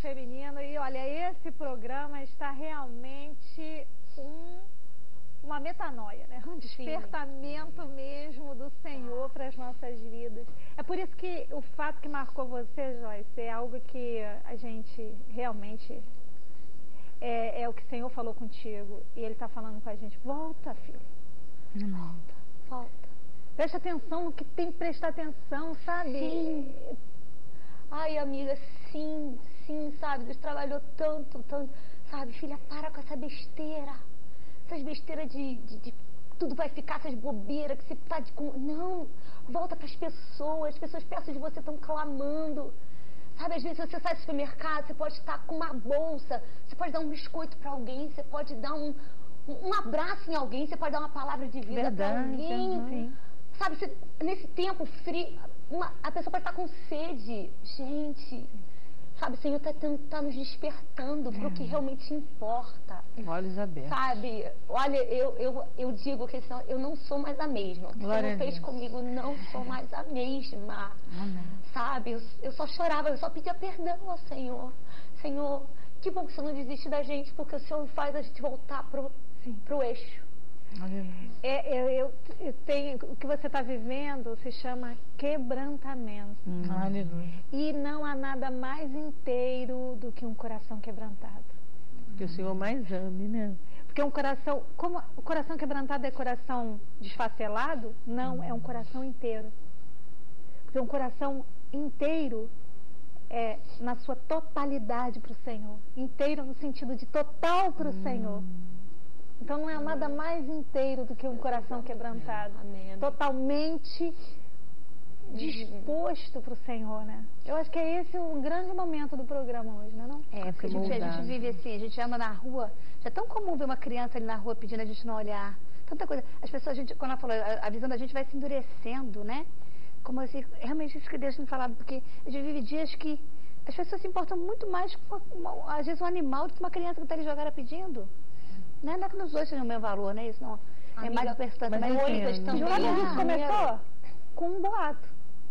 feminino. E olha, esse programa está realmente uma metanoia, né? Um despertamento mesmo do Senhor para as nossas vidas. É por isso que o fato que marcou você, Joyce, é algo que a gente realmente... É o que o Senhor falou contigo. E Ele está falando com a gente. Volta, filho. Volta. Presta atenção no que tem que prestar atenção, sabe? Sim. Ai, amiga, sim, sabe? Deus trabalhou tanto, sabe? Filha, para com essa besteira. Essas besteiras de tudo vai ficar, essas bobeiras que você tá de... Não, volta para as pessoas perto de você estão clamando. Sabe, às vezes você sai do supermercado, você pode estar com uma bolsa, você pode dar um biscoito para alguém, você pode dar um abraço em alguém, você pode dar uma palavra de vida para alguém. Sim. Sabe, nesse tempo frio, a pessoa pode estar com sede. Gente, sabe, o Senhor está nos despertando para o que realmente importa. Olhos abertos. Sabe, olha, eu digo que eu não sou mais a mesma. O que o Senhor fez comigo, não sou mais a mesma. Amém. Sabe, eu só chorava, eu só pedia perdão ao Senhor. Senhor, que bom que o Senhor não desiste da gente, porque o Senhor faz a gente voltar pro eixo. Eu tenho, o que você está vivendo se chama quebrantamento. Aleluia. E não há nada mais inteiro do que um coração quebrantado. Que o Senhor mais ame, né? Porque um coração, como o coração quebrantado é coração desfacelado, não, é um coração inteiro. Porque um coração inteiro é na sua totalidade para o Senhor. Inteiro no sentido de total para o Senhor. Então não é nada mais inteiro do que um coração quebrantado. Amém. Totalmente disposto para o Senhor, né? Eu acho que é esse um grande momento do programa hoje, não é? Porque a gente vive assim, a gente anda na rua, já é tão comum ver uma criança ali na rua pedindo a gente não olhar. Tanta coisa. As pessoas, quando ela falou, a visão da gente vai se endurecendo, né? Como assim, realmente isso que Deus me falava, porque a gente vive dias que as pessoas se importam muito mais com, às vezes, um animal do que uma criança que está ali jogada pedindo. Não é que nos dois sejam o mesmo valor, né? Isso não é mais importante. Mas isso começou com um boato.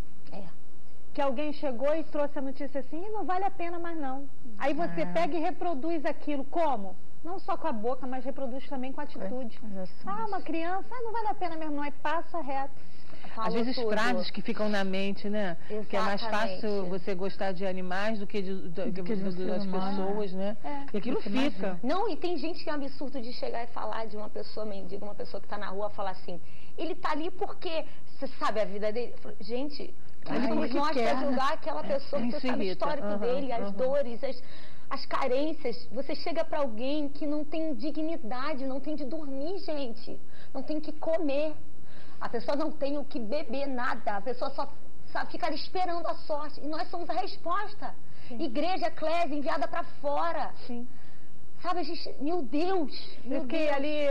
Que alguém chegou e trouxe a notícia assim, e não vale a pena mais não. Aí você pega e reproduz aquilo. Como? Não só com a boca, mas reproduz também com a atitude. Uma criança, não vale a pena mesmo não. Aí passa reto. Às vezes frases que ficam na mente, né? Exatamente. Que é mais fácil você gostar de animais do que das pessoas, né? E aquilo fica. Não, e tem gente que é um absurdo de chegar e falar de uma pessoa mendiga, uma pessoa que está na rua, falar assim, ele está ali porque você sabe a vida dele. Gente, nós somos nós para julgar aquela pessoa, que você sabe o histórico dele, as dores, as carências. Você chega para alguém que não tem dignidade, não tem de dormir, gente, não tem que comer. A pessoa não tem o que beber, nada. A pessoa só sabe ficar esperando a sorte. E nós somos a resposta. Sim. Igreja, eclésia, enviada para fora. Sim. Sabe, a gente... Meu Deus! Porque ali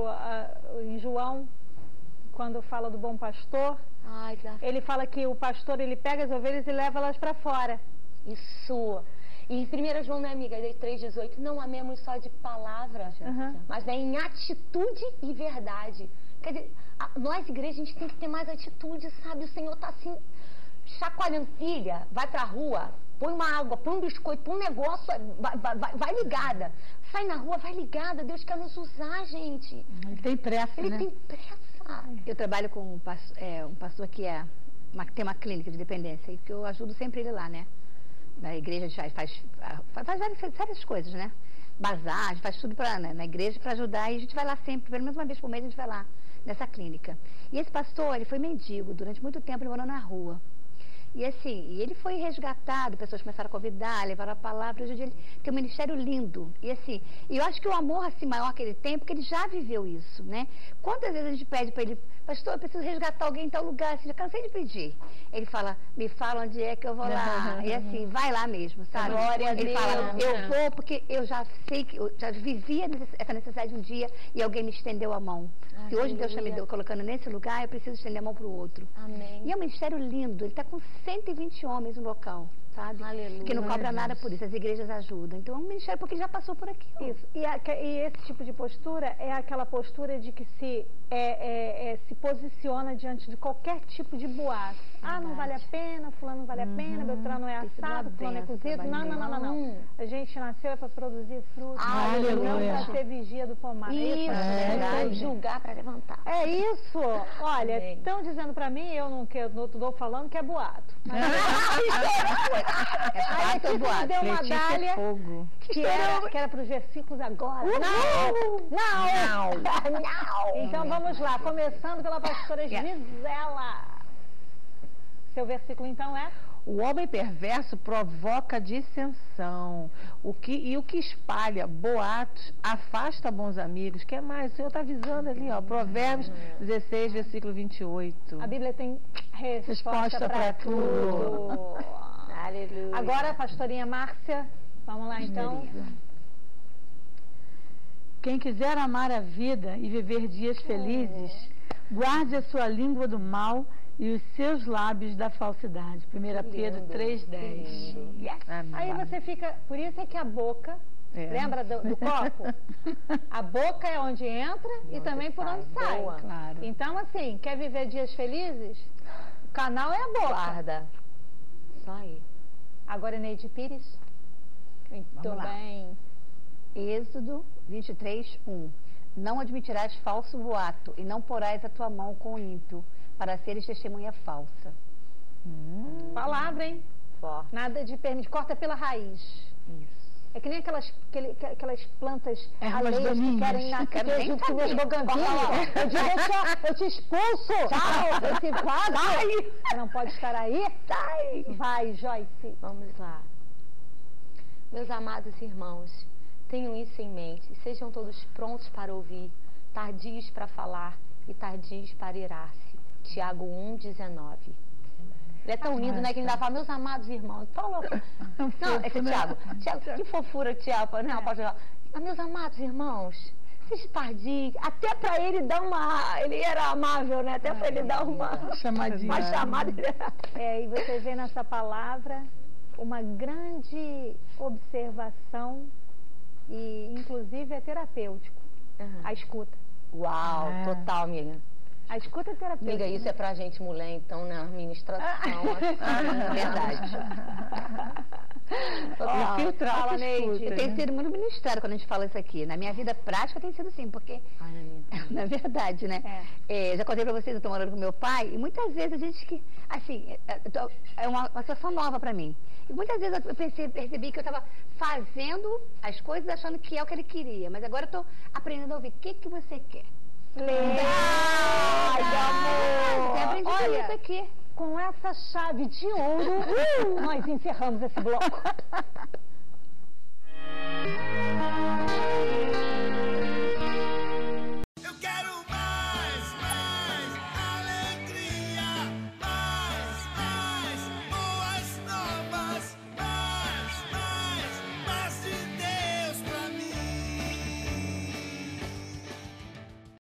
em João, quando fala do bom pastor, ele fala que o pastor, ele pega as ovelhas e leva elas para fora. Isso. E 1 João, né, amiga, 3,18, não amemos só de palavra, mas em atitude e verdade. Quer dizer, nós, igreja, a gente tem que ter mais atitude, sabe? O Senhor está assim, chacoalhando. Filha, vai pra rua, põe uma água, põe um biscoito, põe um negócio, vai ligada. Sai na rua, vai ligada. Deus quer nos usar, gente. Ele tem pressa, Ele tem pressa. Eu trabalho com um pastor que tem uma clínica de dependência, e que eu ajudo sempre ele lá, né? Na igreja a gente faz várias coisas, né? Bazar, a gente faz tudo na igreja para ajudar, e a gente vai lá sempre, pelo menos uma vez por mês a gente vai lá nessa clínica. E esse pastor, ele foi mendigo, durante muito tempo ele morou na rua. E assim, ele foi resgatado, pessoas começaram a convidar, levaram a palavra, hoje em dia ele tem um ministério lindo. E assim, eu acho que o amor assim maior que ele tem, porque ele já viveu isso, né? Quantas vezes a gente pede para ele, pastor, eu preciso resgatar alguém em tal lugar, assim, já cansei de pedir. Ele fala, me fala onde é que eu vou lá. E assim, vai lá mesmo, sabe? Glória a Deus. Ele fala, eu vou porque eu já sei que eu já vivia essa necessidade um dia e alguém me estendeu a mão. Se hoje Deus está me colocando nesse lugar, eu preciso estender a mão para o outro. Amém. E é um ministério lindo, ele está com 120 homens no local, sabe? Aleluia. Que não cobra nada por isso, as igrejas ajudam. Então é um ministério porque já passou por aqui. Isso. E esse tipo de postura é aquela postura de que se posiciona diante de qualquer tipo de boato. Ah, não vale a pena, fulano não vale a pena, Beltrano é assado, fulano é cozido. Não. A gente nasceu para produzir frutos. Não para ser vigia do pomar. Isso, julgar para levantar. É isso. Olha, estão dizendo para mim, eu não estou falando que é boato. Mas aí aqui você deu uma dália que era para os versículos agora. Não. Então vamos lá, começando pela pastora Gisela. Seu versículo então é: o homem perverso provoca dissensão. O que espalha boatos afasta bons amigos. Quer mais? O Senhor está avisando ali, ó. Provérbios 16, versículo 28. A Bíblia tem resposta para tudo. Aleluia. Agora, pastorinha Márcia, vamos lá então. Quem quiser amar a vida e viver dias felizes, guarde a sua língua do mal e os seus lábios da falsidade. 1 Pedro 3,10. Yes. Aí você fica... Por isso é que a boca... Lembra do copo? A boca é onde entra e também por onde sai. Claro. Então, assim, quer viver dias felizes? O canal é a boca. Guarda. Só aí. Agora, Neide Pires. Muito bem. Êxodo 23:1. Não admitirás falso boato e não porás a tua mão com o ímpio, para seres testemunha falsa. Palavra, hein? Forte. Nada de permitir. Corta pela raiz. Isso. É que nem aquelas plantas alheias que querem nascer junto com as bogambilhas. Eu digo, eu te expulso. Tchau. Esse vaso. Você não pode estar aí? Sai. Vai, Joyce. Vamos lá. Meus amados irmãos, tenham isso em mente. Sejam todos prontos para ouvir, tardios para falar e tardios para irar-se. Tiago 1,19. Ele é tão lindo, né? Que ele ainda fala, meus amados irmãos. Falou. Não, é que Tiago, que fofura, Tiago. Não, pode falar. Meus amados irmãos, seja tardio. Até para ele dar uma... Ele era amável, né? Até para ele dar uma chamadinha. Uma chamada. E você vê nessa palavra uma grande observação e, inclusive, é terapêutico. A escuta. Uau, total, amiga. A escuta é terapêutica. Amiga, isso é pra gente mulher, então, na administração. Verdade. Filtrar tem sido muito ministério quando a gente fala isso aqui. Na minha vida prática tem sido assim, porque, na verdade, né? Já contei pra vocês, eu tô morando com meu pai, e muitas vezes a gente que, assim, é uma situação nova pra mim. E muitas vezes eu percebi que eu estava fazendo as coisas achando que é o que ele queria. Mas agora eu estou aprendendo a ouvir. O que você quer? Amor! Olha, isso aqui. Com essa chave de ouro, nós encerramos esse bloco.